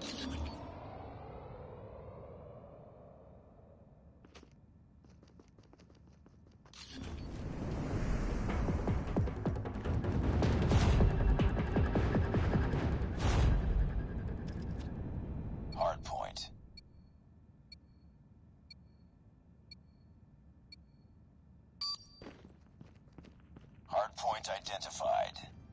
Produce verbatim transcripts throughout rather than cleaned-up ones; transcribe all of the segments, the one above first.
Hardpoint. Hardpoint identified.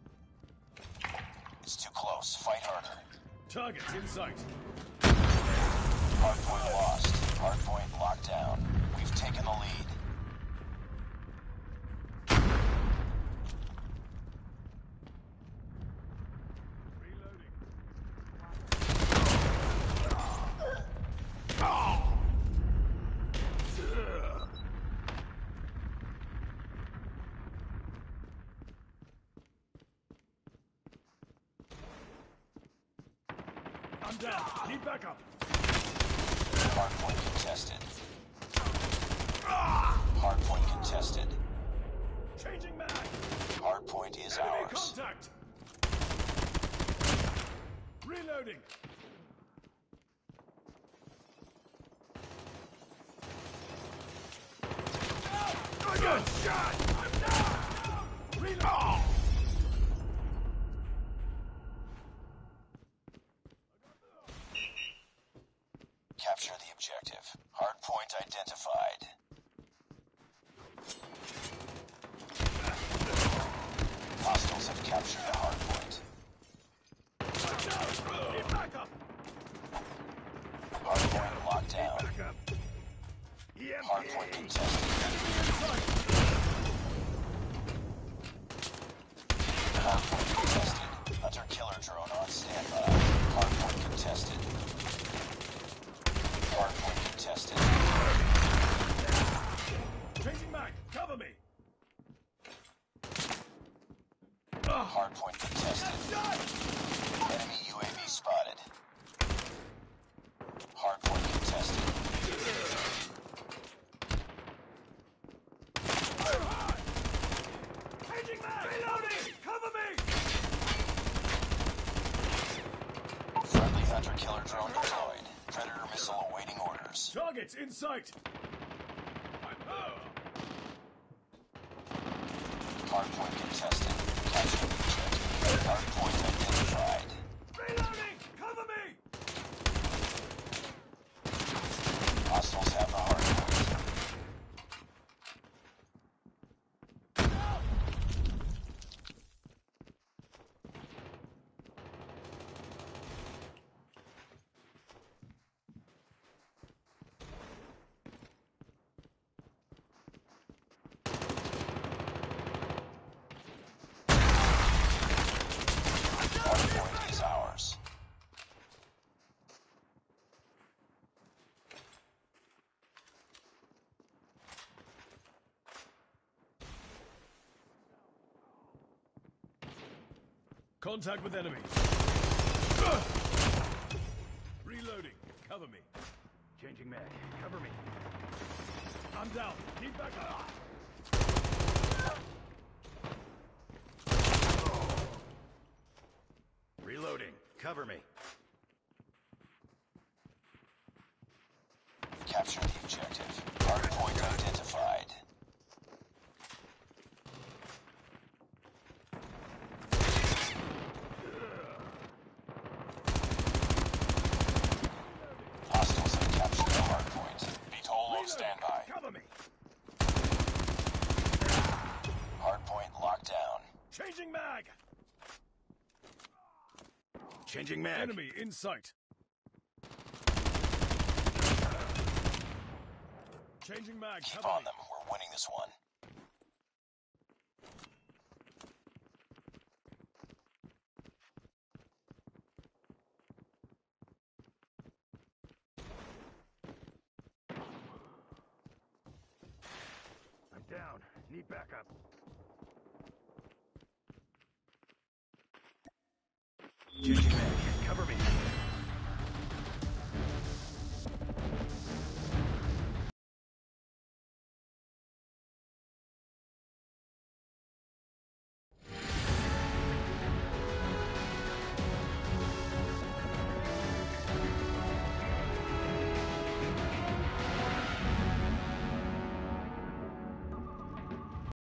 It's too close. Fight harder. Targets in sight. Hardpoint lost. Hardpoint locked down. We've taken the lead. I'm down. Need backup. Hardpoint contested. Hardpoint contested. Changing mag. Hardpoint is Enemy ours. contact. Reloading. I got shot. I'm down. Reload. Capture the objective. Hardpoint identified. Hostiles have captured the hardpoint. Need backup. Hardpoint locked down. Backup. E M P. Hardpoint contested. Hardpoint contested. Hunter killer drone on standby. Hardpoint contested. Hardpoint contested. Changing mag. Cover me. Hardpoint contested. Enemy U A V spotted. Hardpoint contested. Changing mag. Reloading. Cover me. Friendly hunter killer drone deployed. Predator missile awaiting orders. Targets in sight. Hardpoint contested. Capture the objective. Hardpoint identified. Reloading. Cover me. Hostiles have the hardpoint. Hardpoint is ours. Contact with enemy. Reloading. Cover me. Changing mag. Cover me. I'm down. Keep back up. Reloading. Cover me. Capture the objective. Hardpoint identified. Hostiles have captured the hardpoint. B T O L on standby. Cover me. Hardpoint locked down. Changing mag. Changing mag. Enemy in sight. Changing mag. Keep Cover on me. them. We're winning this one. I'm down. Need backup. Changing mag.